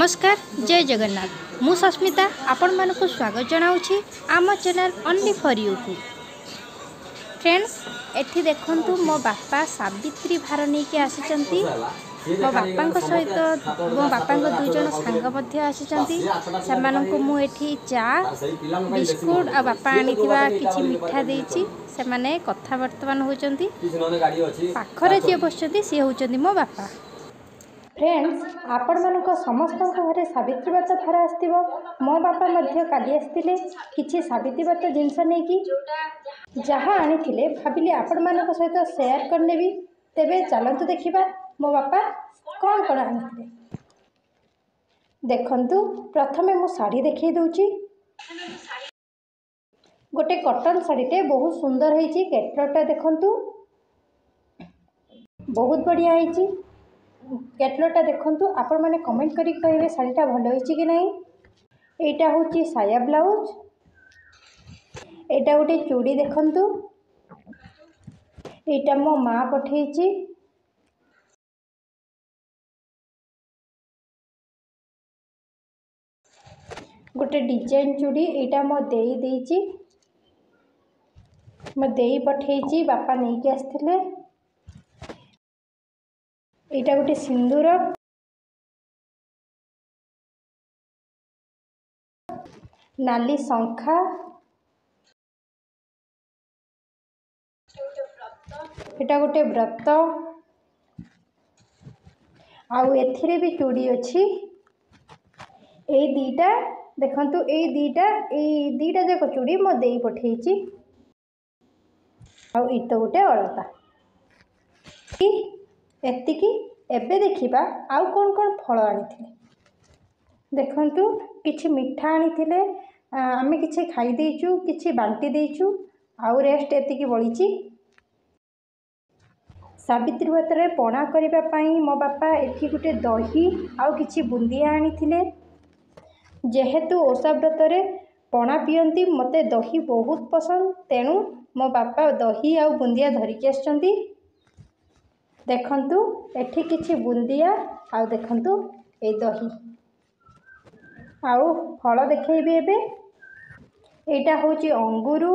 नमस्कार जय जगन्नाथ मु सस्मिता आपण मानक स्वागत जनाऊँगी आम चैनल ओनली फॉर यू को। फ्रेंड्स एठी देखंतु मो बापा सावित्री भार नहीं के आसीचंती। मो बापा सहित मो बापा दुई जन सांग मध्य आसीचंती। सेमानंकु मु एठी चा बिस्कुट आ बापा आनिथिबा किछि मिठा देइछि। सेमाने कथा वर्तमान होचंती। पाखरे जे बसचंती से होचंती मो बापा। फ्रेंड्स आपण मानक समस्त घरे सावित्री व्रत भार आसथिबो। मो बापा मध्य काली आसथिले किछि सावित्री व्रत जिनस नै कि जहाँ आनिथिले भाबिले आपण मानक सहित शेयर करनेबी। तेबे चलंतु देखिबा मो बापा कौन कौन आनिथिले। देखंतु प्रथमे मु साड़ी देखै दउची। गोटे कॉटन साड़ीटे बहुत सुंदर होईची। केटलटा देखंतु बहुत बढ़िया होईची। केटलटा देखंतु आपण माने कमेंट करी कहिबे साड़ीटा भलो होईची कि नहीं। एटा होची साया ब्लाउज। एटा गोटे चूड़ी देखंतु। एटा मो माँ पठेईची। गोटे डिजाइन चूड़ी एटा मो देई देईची। मो देई पठेईची बापा नहीं के आस्थिले। एटा गोटे सिंदूर नाली शंखा। एटा गोटे व्रत आउ एथिरे भी चूड़ी अछि। ए दीटा देखंतु ए दीटा जाक चूड़ी मो देई पठेईची। आउ इ तो गोटे अलता एतिकी। एबे देखिबा आउ कौन कौन फल आनिथिले। देखंतु किछि मिठा आनिथिले। आमे किछि खाई देइचु किछि बांटी देइचु आउ रेस्ट एतिकी बळीची। सावित्री व्रत रे पणा करिबा पई मो बापा एथि गुटे दही आउ किछि बुंदिया आनिथिले। जेहेतु ओषा व्रत रे पणा पियंती मते दही बहुत पसंद। तेणु मो बापा दही आउ बुंदिया धरिकी आछंती। देखंतु एठी किछि बुंदिया आउ देखंतु ए दही आउ फल देखैबी। एबे एटा होची अंगूरू।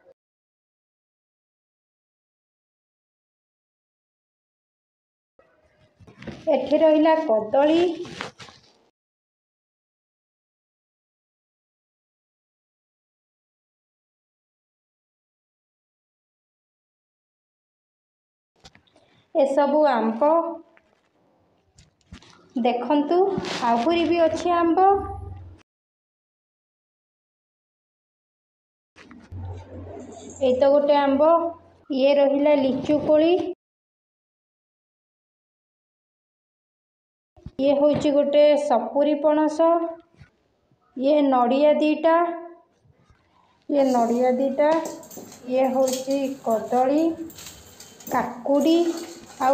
एठी रहिला कदली। ए सबु आंब देखंतु आहुरी भी अच्छी आंब। ए तो गोटे आंब। ये रहिला लिचु कोली। ये होची गोटे सपुरी पणस। ये नड़िया दीटा। ये नड़िया दीटा। ये होची कदली काकुड़ी आउ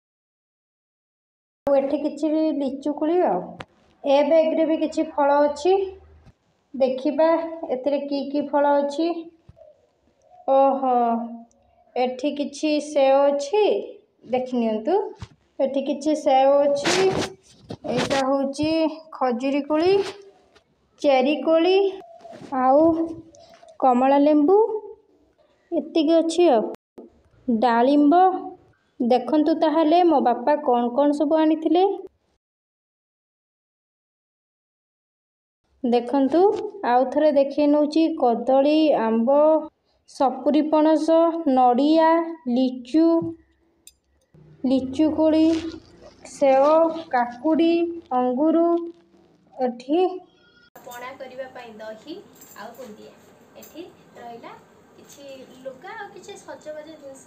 एठी किछि लिचु कोली। ए बैग रे भी किछि फल अछि। देखिबा एतिरे की फल अछि। ओहो एठी किछि सेव अछि। देखनियंतु एठी किछि सेव अछि। एटा होची खजुरी कोली चेरी कोली आउ कमला लेंबू एतिके अछि। डालिंब देखंतु ताहाले मो बापा कौन कौन सब आनिथिले। देखंतु आउ थरे देखै नउची कदली आंब सपुरी पणस नड़िया लिचु लिचु कोली सेव काकुड़ी अंगूरू। एठी पणा करिबा पई दही आउ बुंदिया। एठी रहिला किछि लुगा आ किछि सजबाज जिंस।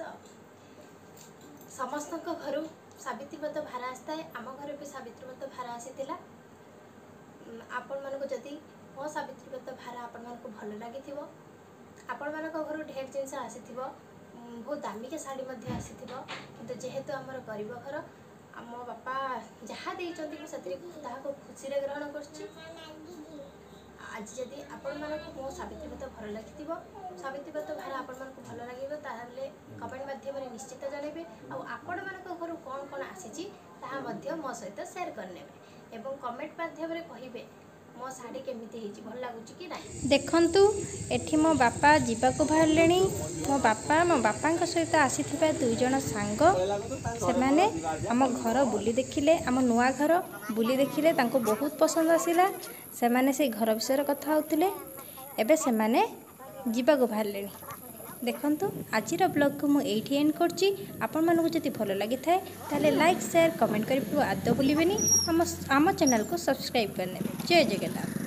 समस्त घर सावित्री व्रत भार आसता है। आम घर भी सावित्री व्रत भार आसीथिला। आपण मानको जदि मो सावित्री व्रत भार आपण मानको भल लागिथिबो आपण मानको घर ढेर जिंस आसीथिबो। बहुत दामिका साड़ी मध्य आसीथिबो। किंतु जेहेतु आमर गरीब घर मो बापा जहाँ देइचंती मु सतरी ताहाको खुशी रे ग्रहण करछि। आज जदि आपण मानको मो सावित्री व्रत भल लागिथिबो सावित्री व्रत भार आपण मानको भल लागिबो ताहाले कमेंट माध्यम रे निश्चित जणेबे। आ आपण मानको घर कोन कोन आसीची ताहा मध्य मो सहित शेयर करनेबे। एवं कमेंट माध्यम कहिबे मो शाढ़ी केमिति हेछि भल लागुछि कि नाही। देखंतु एठी मो बापा जीवाको बाहरलेनी। मो बापा सहित आसीथिबा दुई जण सांग सेमाने आम घर बुली देखिले, आम नुआ घर बुली देखिले, तांको बहुत पसंद आसिला। सेमाने से घर विषय कथा होतिले। एबे सेमाने जीवाको बाहरलेनी। देखंतु आजिर ब्लॉग को मु एठी एंड करछि। आपन मानको जति भलो लागि थाए ताले लाइक शेयर कमेंट करि आदौ भूलिबेनी। आम चैनल को सब्सक्राइब करने। जय जगन्नाथ।